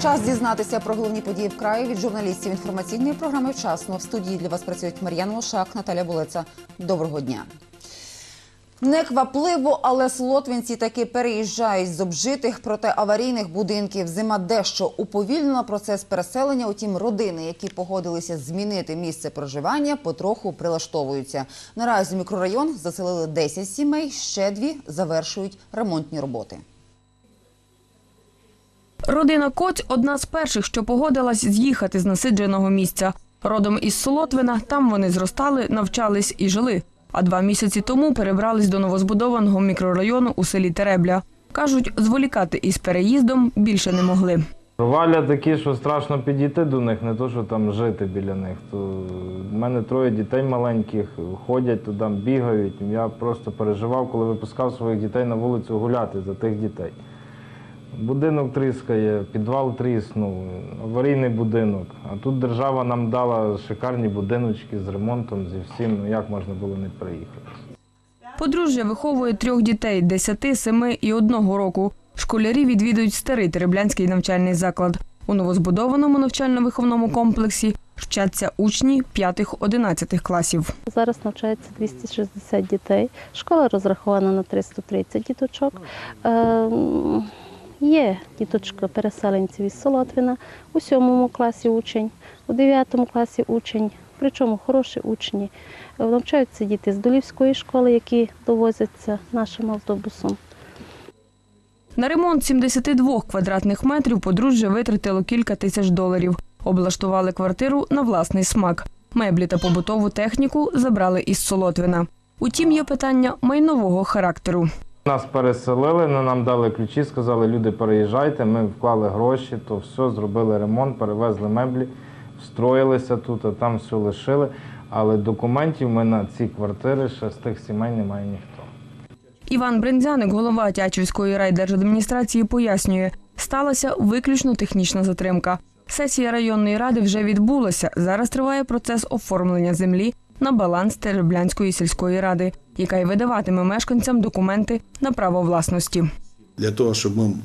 Час дізнатися про головні події в краї від журналістів інформаційної програми «Вчасно». В студії для вас працюють Мар'яна Лошак, Наталя Булеца. Доброго дня. Неквапливо, але солотвинці таки переїжджають з обжитих, проте аварійних будинків. Зима дещо уповільнила процес переселення, утім родини, які погодилися змінити місце проживання, потроху прилаштовуються. Наразі мікрорайон заселили 10 сімей, ще 2 завершують ремонтні роботи. Родина Коць – одна з перших, що погодилась з'їхати з насидженого місця. Родом із Солотвина, там вони зростали, навчались і жили. А 2 місяці тому перебрались до новозбудованого мікрорайону у селі Теребля. Кажуть, зволікати із переїздом більше не могли. Провалля такі, що страшно підійти до них, не то, що там жити біля них. У мене 3 дітей маленьких, ходять туди, бігають. Я просто переживав, коли випускав своїх дітей на вулицю гуляти за тих дітей. Будинок тріскає, підвал тріснув, аварійний будинок. А тут держава нам дала шикарні будиночки з ремонтом, зі всім. Як можна було не приїхати? Подружжя виховує 3 дітей – 10, 7 і 1 року. Школярі відвідують старий Тереблянський навчальний заклад. У новозбудованому навчально-виховному комплексі вчаться учні 5-11 класів. Зараз навчається 260 дітей. Школа розрахована на 330 діточок. Є діточка-переселенців із Солотвина, у 7 класі учень, у 9 класі учень, причому хороші учні. Навчаються діти з Долівської школи, які довозяться нашим автобусом. На ремонт 72 квадратних метрів подружжя витратило кілька тисяч доларів. Облаштували квартиру на власний смак. Меблі та побутову техніку забрали із Солотвина. Утім, є питання майнового характеру. Нас переселили, нам дали ключі, сказали, люди, переїжджайте, ми вклали гроші, то все, зробили ремонт, перевезли меблі, встроїлися тут, а там все лишили. Але документів ми на ці квартири ще з тих сімей немає ніхто. Іван Бринзяник, голова Тячівської райдержадміністрації, пояснює, сталася виключно технічна затримка. Сесія районної ради вже відбулася, зараз триває процес оформлення землі на баланс Тереблянської сільської ради, яка й видаватиме мешканцям документи на право власності. Для того, щоб ми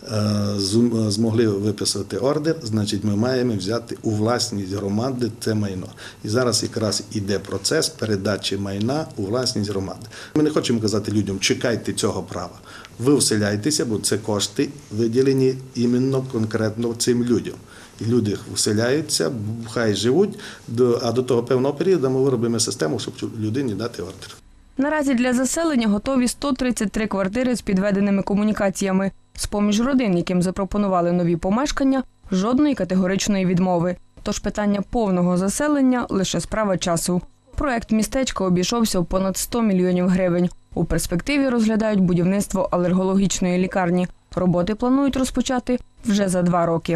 змогли виписати ордер, значить ми маємо взяти у власність громади це майно. І зараз якраз іде процес передачі майна у власність громади. Ми не хочемо казати людям, чекайте цього права. Ви вселяйтеся, бо це кошти виділені іменно конкретно цим людям. І люди вселяються, хай живуть, а до того певного періоду ми виробимо систему, щоб людині дати ордер. Наразі для заселення готові 133 квартири з підведеними комунікаціями. З-поміж родин, яким запропонували нові помешкання, жодної категоричної відмови. Тож питання повного заселення – лише справа часу. Проект містечка обійшовся в понад 100 мільйонів гривень. У перспективі розглядають будівництво алергологічної лікарні. Роботи планують розпочати вже за 2 роки.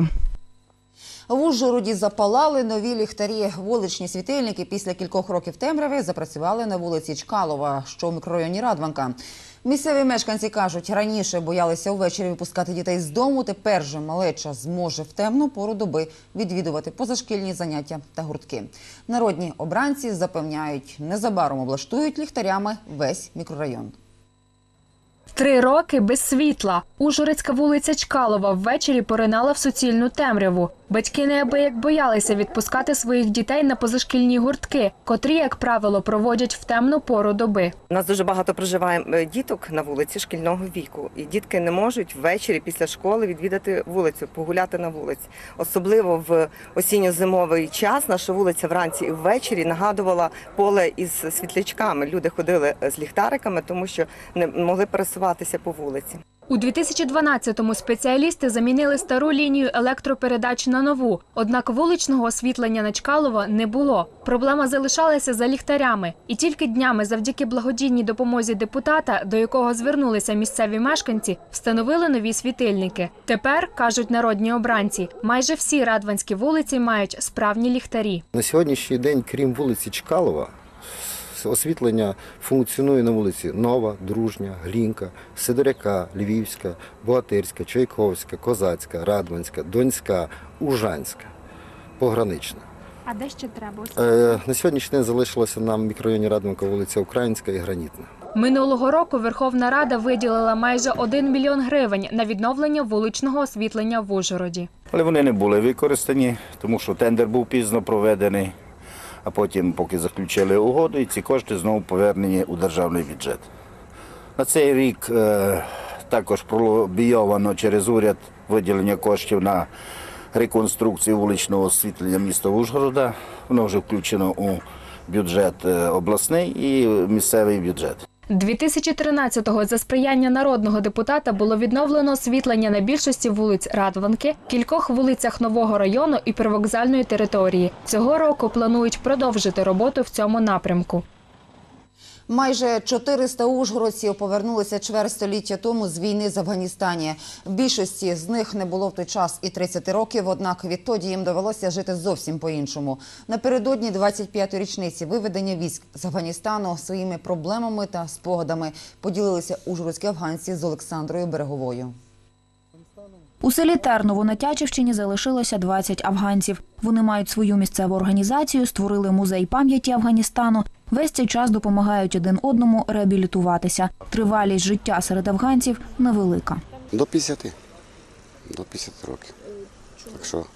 В Ужгороді запалали нові ліхтарі. Вуличні світильники після кількох років темряви запрацювали на вулиці Чкалова, що в мікрорайоні Радванка. Місцеві мешканці кажуть, раніше боялися увечері випускати дітей з дому, тепер же малеча зможе в темну пору доби відвідувати позашкільні заняття та гуртки. Народні обранці запевняють, незабаром облаштують ліхтарями весь мікрорайон. 3 роки без світла. Ужгородська вулиця Чкалова ввечері поринала в суцільну темряву. Батьки неабияк боялися відпускати своїх дітей на позашкільні гуртки, котрі, як правило, проводять в темну пору доби. У нас дуже багато проживає діток на вулиці шкільного віку. І дітки не можуть ввечері після школи відвідати вулицю, погуляти на вулиці. Особливо в осінньо-зимовий час наша вулиця вранці і ввечері нагадувала поле із світлячками. Люди ходили з ліхтариками, тому що не могли пересуватися по вулиці. У 2012-му спеціалісти замінили стару лінію електропередач на нову, однак вуличного освітлення на Чкалова не було. Проблема залишалася за ліхтарями. І тільки днями завдяки благодійній допомозі депутата, до якого звернулися місцеві мешканці, встановили нові світильники. Тепер, кажуть народні обранці, майже всі радванські вулиці мають справні ліхтарі. На сьогоднішній день, крім вулиці Чкалова, освітлення функціонує на вулиці Нова, Дружня, Глінка, Сидоряка, Львівська, Богатирська, Чайковська, Козацька, Радванська, Донська, Ужанська, Погранична. А де ще треба? На сьогоднішній день залишилося нам в мікрорайоні Радванка вулиця Українська і Гранітна. Минулого року Верховна Рада виділила майже 1 мільйон гривень на відновлення вуличного освітлення в Ужгороді. Але вони не були використані, тому що тендер був пізно проведений, а потім, поки заключили угоду, і ці кошти знову повернені у державний бюджет. На цей рік також пролобійовано через уряд виділення коштів на реконструкцію вуличного освітлення міста Ужгорода. Воно вже включено у бюджет обласний і місцевий бюджет. 2013-го за сприяння народного депутата було відновлено освітлення на більшості вулиць Радванки, кількох вулицях Нового району і привокзальної території. Цього року планують продовжити роботу в цьому напрямку. Майже 400 ужгородців повернулися чверть століття тому з війни з Афганістані. Більшості з них не було в той час і 30 років, однак відтоді їм довелося жити зовсім по-іншому. Напередодні 25-ї річниці виведення військ з Афганістану своїми проблемами та спогадами поділилися ужгородські афганці з Олександрою Береговою. У селі Терново на Тячівщині залишилося 20 афганців. Вони мають свою місцеву організацію, створили музей пам'яті Афганістану. Весь цей час допомагають один одному реабілітуватися. Тривалість життя серед афганців невелика. До 50 років. Так що,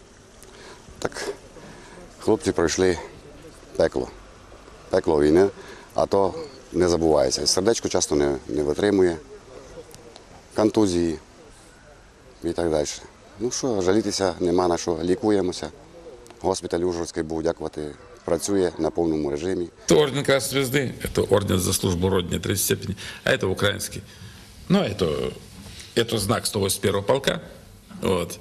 хлопці пройшли пекло війни, а то не забувається. Сердечко часто не витримує, контузії і так далі. Ну що, жалітися нема на що, лікуємося. Госпіталь Ужгородський був, дякувати, працює на повному режимі. Это орден Красной Звезды, это орден за службу Родине 3 степени, а это украинский. Ну, это знак 181-го полка, вот.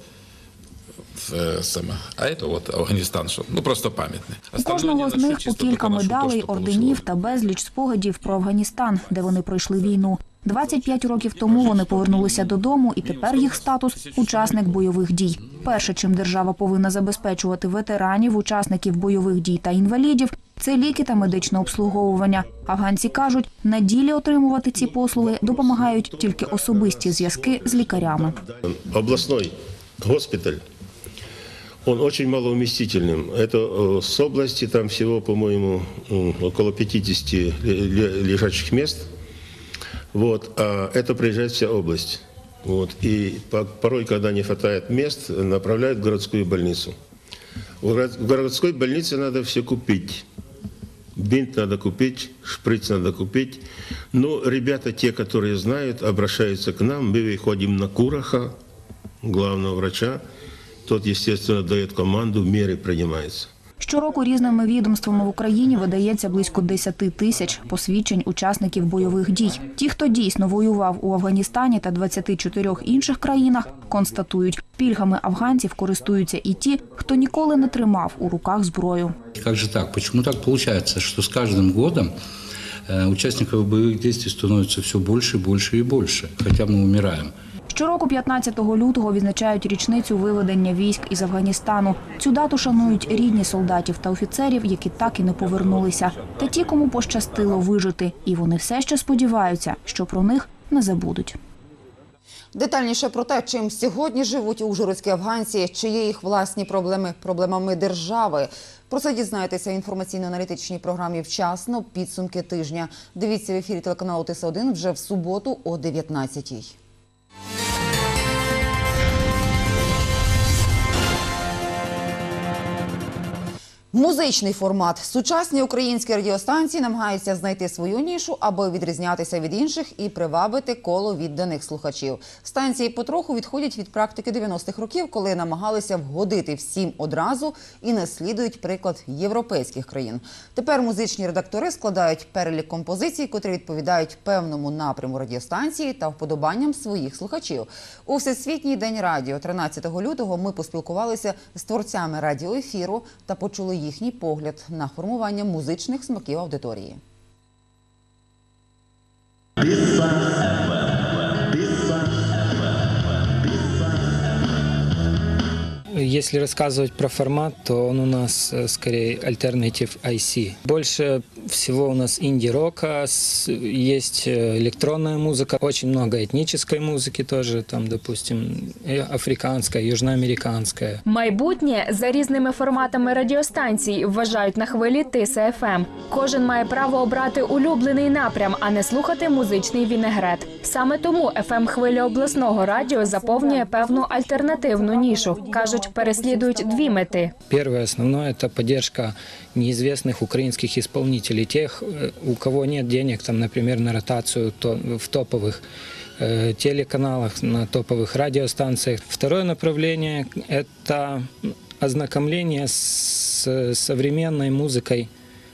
А это вот Афганистан, що, ну просто пам'ятний. У кожного з них по кілька медалей, орденів та безліч спогадів про Афганістан, де вони пройшли війну. 25 років тому вони повернулися додому, і тепер їх статус – учасник бойових дій. Перше, чим держава повинна забезпечувати ветеранів, учасників бойових дій та інвалідів – це ліки та медичне обслуговування. Афганці кажуть, на ділі отримувати ці послуги допомагають тільки особисті зв'язки з лікарями. Обласний госпіталь, он очень малоуместительным. Это с области, там всего, по-моему, около 50 лежачих мест. Вот, а это приезжает вся область. Вот, и порой, когда не хватает мест, направляют в городскую больницу. В городской больнице надо все купить. Бинт надо купить, шприц надо купить. Но ребята, те, которые знают, обращаются к нам. Мы выходим на Кураха, главного врача. Тот, естественно, дает команду, меры принимаются. Щороку різними відомствами в Україні видається близько 10 тисяч посвідчень учасників бойових дій. Ті, хто дійсно воював у Афганістані та 24 інших країнах, констатують, пільгами афганців користуються і ті, хто ніколи не тримав у руках зброю. Як же так? Почему так виходить, що з кожним роком учасників бойових дій становиться все більше, більше і більше, хоча ми вмираємо. Щороку 15 лютого відзначають річницю виведення військ із Афганістану. Цю дату шанують рідні солдатів та офіцерів, які так і не повернулися. Та ті, кому пощастило вижити. І вони все ще сподіваються, що про них не забудуть. Детальніше про те, чим сьогодні живуть ужгородські афганці, чи є їх власні проблеми проблемами держави. Про це дізнаєтеся в інформаційно-аналітичній програмі «Вчасно. Підсумки тижня». Дивіться в ефірі телеканалу ТС1 вже в суботу о 19-й. Музичний формат. Сучасні українські радіостанції намагаються знайти свою нішу, аби відрізнятися від інших і привабити коло відданих слухачів. Станції потроху відходять від практики 90-х років, коли намагалися вгодити всім одразу і наслідують приклад європейських країн. Тепер музичні редактори складають перелік композицій, котрі відповідають певному напряму радіостанції та вподобанням своїх слухачів. У Всесвітній день радіо 13 лютого ми поспілкувалися з творцями радіоефіру та почули їхній погляд на формування музичних смаків аудиторії. Если рассказывать про формат, то он у нас скорее Alternative IC. Больше всего у нас инди-рока, есть электронная музыка, очень много этнической музыки тоже, там, допустим, африканская, южноамериканская. Майбутнє за різними форматами радіостанцій, вважають на хвилі Тиса ФМ. Кожен має право обрати улюблений напрям, а не слухати музичний вінегрет. Саме тому ФМ-хвиля обласного радіо заповнює певну альтернативну нішу. Кажуть, переслідують дві мети. Первое основное – это поддержка неизвестных украинских исполнителей, тех, у кого нет денег, там, например, на ротацию в топовых телеканалах, на топовых радиостанциях. Второе направление – это ознакомление с современной музыкой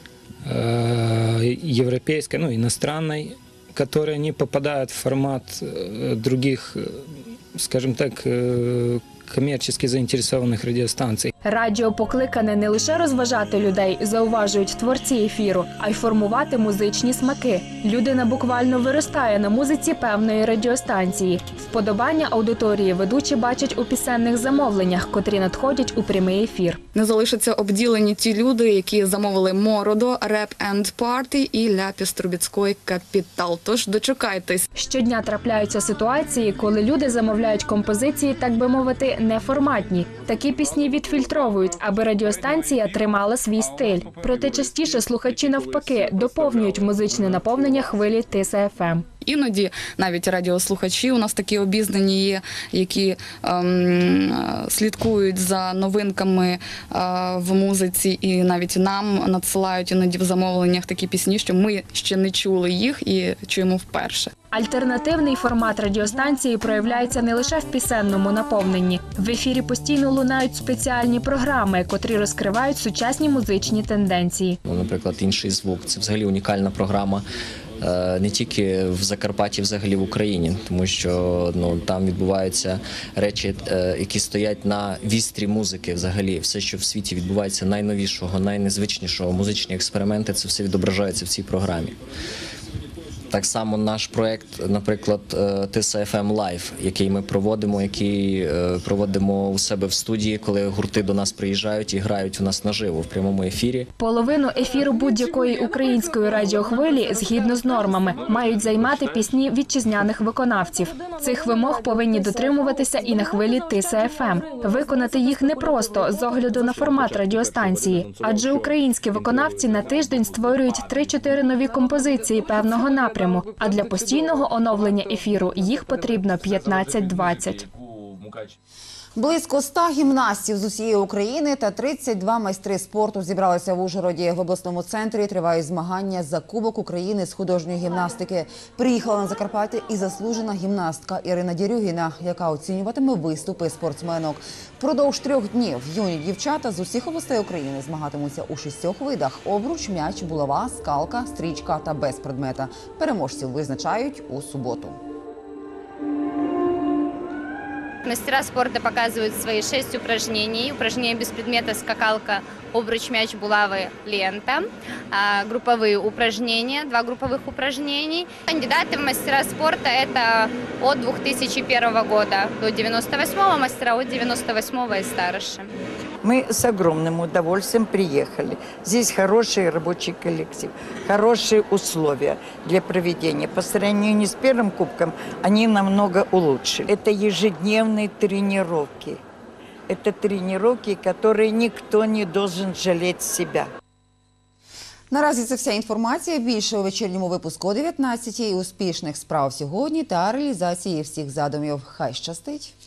европейской, иностранной, которые не попадают в формат других, скажем так, коммерчески заинтересованных радиостанций. Радіо покликане не лише розважати людей, зауважують творці ефіру, а й формувати музичні смаки. Людина буквально виростає на музиці певної радіостанції. Вподобання аудиторії ведучі бачать у пісенних замовленнях, котрі надходять у прямий ефір. Не залишаться обділені ті люди, які замовили Мородо, Реп енд Парті і Ляпіс Трубіцької Капітал. Тож дочекайтесь. Щодня трапляються ситуації, коли люди замовляють композиції, так би мовити, неформатні. Такі пісні відфільтровують, аби радіостанція тримала свій стиль. Проте частіше слухачі навпаки доповнюють музичне наповнення хвилі Тиса ФМ. Іноді навіть радіослухачі у нас такі обізнані є, які слідкують за новинками в музиці і навіть нам надсилають іноді в замовленнях такі пісні, що ми ще не чули їх і чуємо вперше. Альтернативний формат радіостанції проявляється не лише в пісенному наповненні. В ефірі постійно лунають спеціальні програми, котрі розкривають сучасні музичні тенденції. Наприклад, «Інший звук» – це взагалі унікальна програма. Не тільки в Закарпатті, взагалі в Україні, тому що там відбуваються речі, які стоять на вістрі музики взагалі. Все, що в світі відбувається найновішого, найнезвичнішого, музичні експерименти, це все відображається в цій програмі. Так само наш проєкт, наприклад, Тиса ФМ Лайв, який ми проводимо у себе в студії, коли гурти до нас приїжджають і грають у нас наживо в прямому ефірі. Половину ефіру будь-якої української радіохвилі, згідно з нормами, мають займати пісні вітчизняних виконавців. Цих вимог повинні дотримуватися і на хвилі Тиса ФМ. Виконати їх непросто з огляду на формат радіостанції, адже українські виконавці на тиждень створюють 3-4 нові композиції певного напрямку. А для постійного оновлення ефіру їх потрібно 15-20. Близько 100 гімнастів з усієї України та 32 майстри спорту зібралися в Ужгороді. В обласному центрі тривають змагання за Кубок України з художньої гімнастики. Приїхала на Закарпаття і заслужена гімнастка Ірина Дірюгіна, яка оцінюватиме виступи спортсменок. Впродовж 3 днів юні дівчата з усіх областей України змагатимуться у 6 видах – обруч, м'яч, булава, скалка, стрічка та без предмета. Переможців визначають у суботу. Мастера спорта показывают свои 6 упражнений. Упражнения без предмета, скакалка, обруч, мяч, булавы, лента. Групповые упражнения, 2 групповых упражнений. Кандидаты в мастера спорта – это от 2001 года до 98-го, мастера от 98-го и старше. Мы с огромным удовольствием приехали. Здесь хороший рабочий коллектив, хорошие условия для проведения. По сравнению с первым кубком они намного улучшили. Это ежедневные тренировки. Это тренировки, которые никто не должен жалеть себя. Наразі це вся інформація. Більше у вечірньому випуску о 19-й. Успішних справ сьогодні та реалізації всіх задумів. Хай щастить!